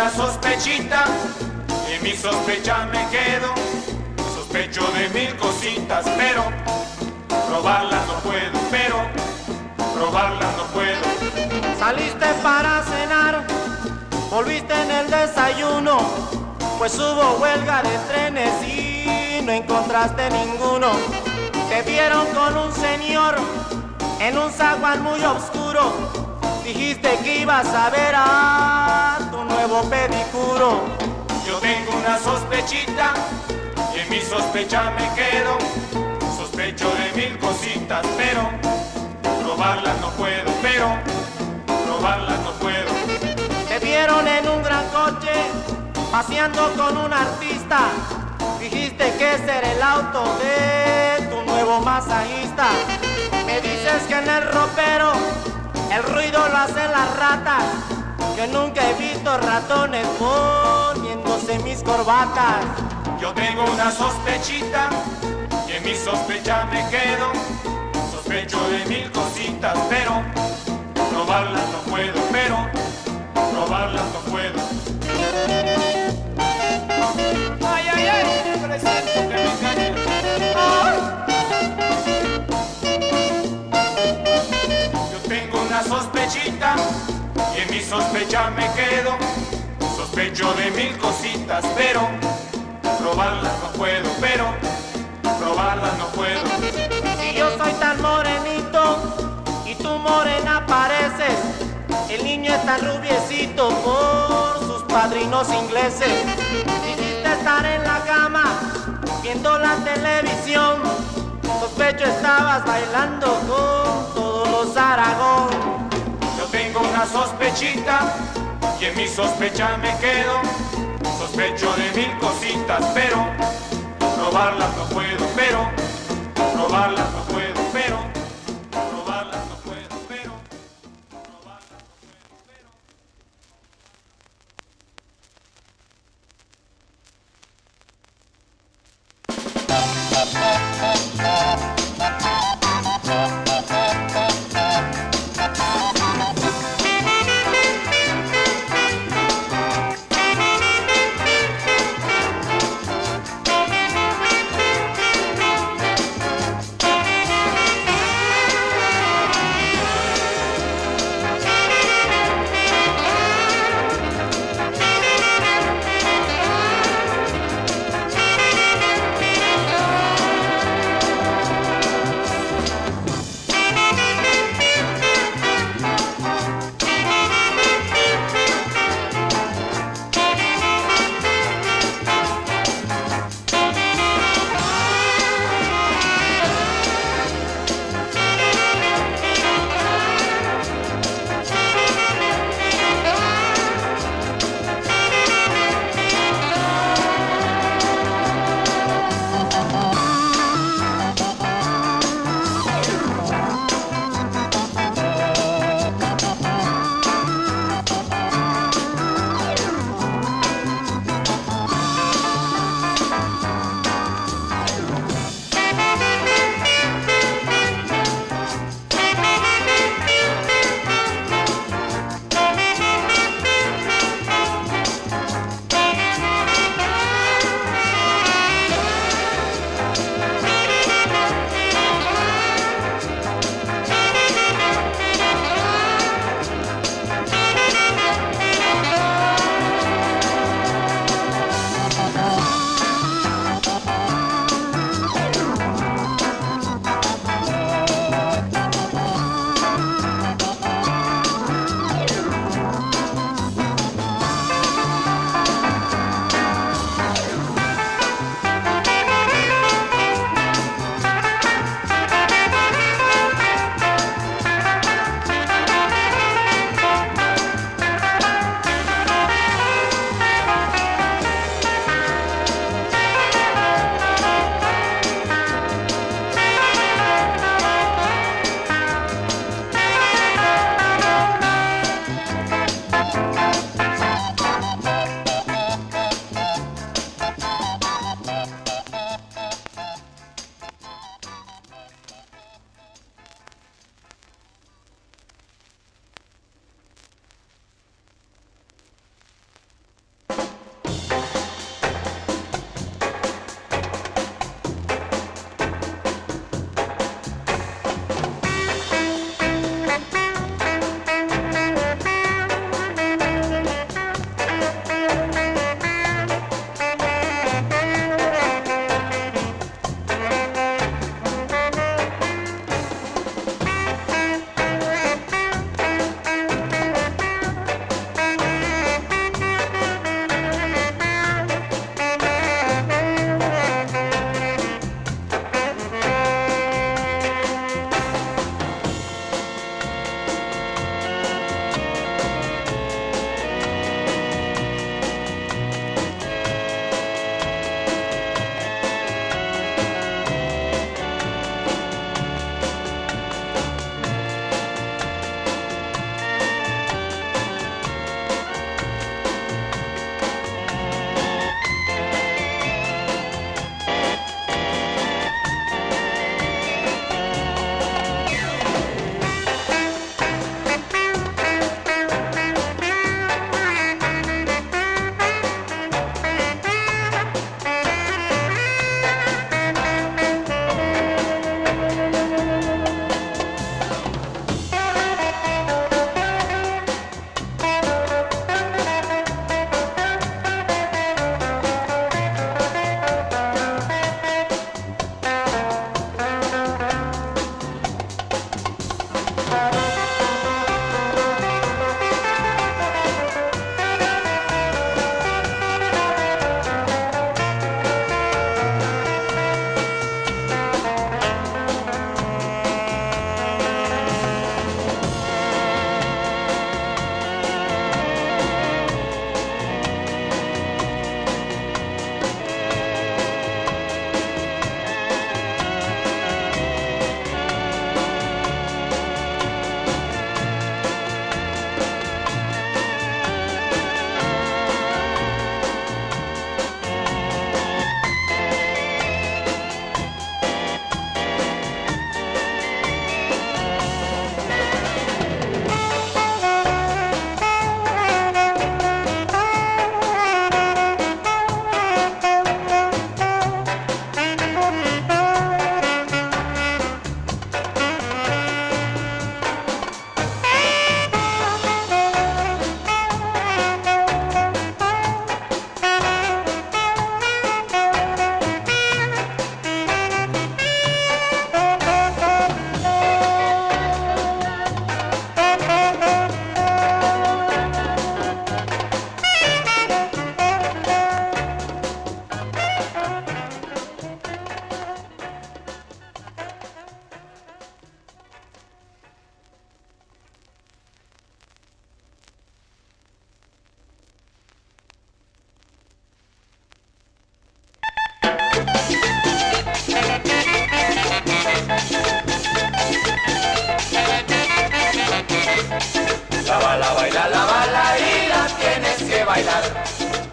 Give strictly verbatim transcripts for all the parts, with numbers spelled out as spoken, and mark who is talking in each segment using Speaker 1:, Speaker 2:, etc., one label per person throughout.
Speaker 1: una sospechita y en mi sospecha me quedo. Sospecho de mil cositas, pero probarlas no puedo, pero probarlas no puedo.
Speaker 2: Saliste para cenar, volviste en el desayuno, pues hubo huelga de trenes y no encontraste ninguno. Te vieron con un señor en un zaguán muy oscuro. Dijiste que ibas a ver a tu nuevo pedicuro.
Speaker 1: Yo tengo una sospechita y en mi sospecha me quedo. Sospecho de mil cositas, pero probarlas no puedo, pero probarlas no puedo.
Speaker 2: Te vieron en un gran coche paseando con un artista. Dijiste que ese era el auto de tu nuevo masajista. Me dices que en el ropero el ruido lo hacen las ratas. Yo nunca he visto ratones poniéndose mis corbatas.
Speaker 1: Yo tengo una sospechita y en mi sospecha me quedo. Sospecho de mil cositas, pero probarlas no puedo, pero probarlas no puedo. Ay, ay, ay, presiento que me engañas. Yo tengo una sospechita y en mi sospecha me quedo. Sospecho de mil cositas, pero probarlas no puedo, pero probarlas no puedo.
Speaker 2: Si yo soy tan morenito y tú morena pareces, el niño es tan rubiecito por sus padrinos ingleses. Quisiste estar en la cama viendo la televisión. Sospecho estabas bailando con todos los Aragón.
Speaker 1: Yo tengo una sospechita y en mi sospecha me quedo. Sospecho de mil cositas, pero probarlas no puedo, pero probarlas no puedo, pero probarlas no puedo, pero probarlas no puedo, pero.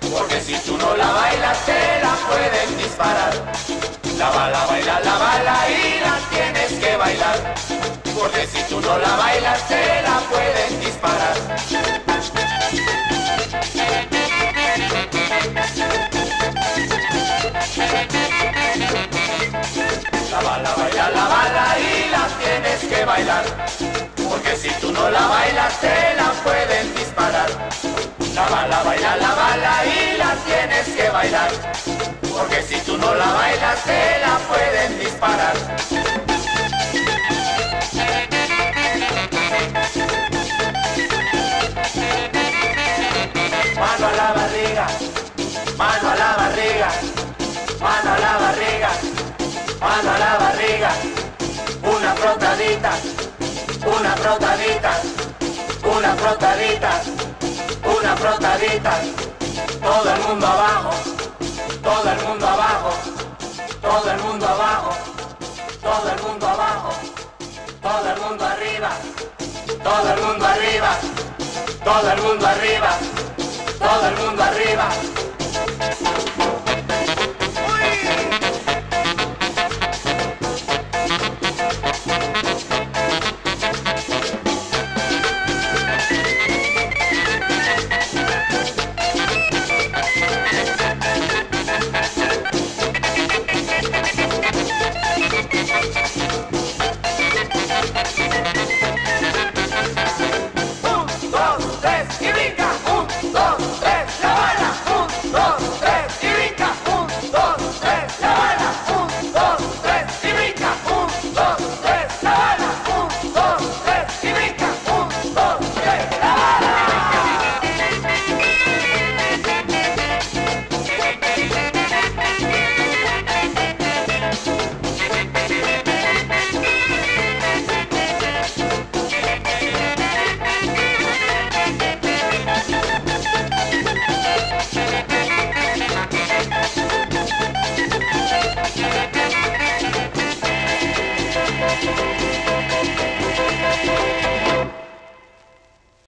Speaker 1: porque si tú no la bailas te la pueden disparar. La bala, baila, la bala y la tienes que bailar, porque si tú no la bailas te la pueden disparar. La bala, baila, la bala y la tienes que bailar, porque si tú no la bailas te la pueden disparar. La bala, baila, la bala y la tienes que bailar, porque si tú no la bailas te la pueden disparar. Mano a la barriga, mano a la barriga, mano a la barriga, mano a la barriga, una frotadita, una frotadita, una frotadita, una frotadita, todo el mundo abajo, todo el mundo abajo, todo el mundo abajo, todo el mundo abajo, todo el mundo arriba, todo el mundo arriba, todo el mundo arriba, todo el mundo arriba.